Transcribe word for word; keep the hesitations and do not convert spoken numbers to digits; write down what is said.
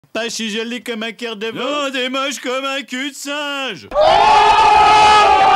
Pas si joli comme un cœur de veau. Non, des moches comme un cul de singe.